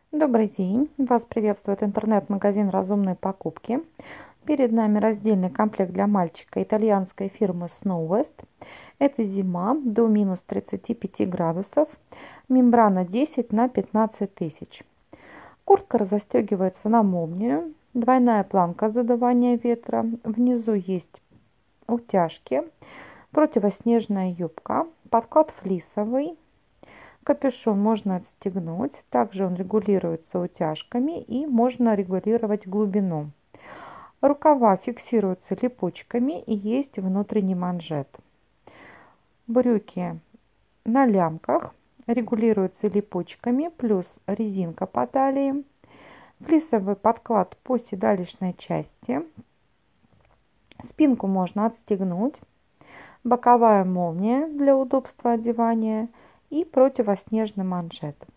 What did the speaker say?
Добрый день! Вас приветствует интернет-магазин «Разумные покупки». Перед нами раздельный комплект для мальчика итальянской фирмы Snow West. Это зима до минус 35 градусов. Мембрана 10 на 15 тысяч. Куртка застегивается на молнию. Двойная планка задувания ветра. Внизу есть утяжки. Противоснежная юбка. Подклад флисовый. Капюшон можно отстегнуть, также он регулируется утяжками и можно регулировать глубину. Рукава фиксируются липучками и есть внутренний манжет. Брюки на лямках регулируются липучками плюс резинка по талии. Флисовый подклад по седалищной части. Спинку можно отстегнуть. Боковая молния для удобства одевания и противоснежный манжет.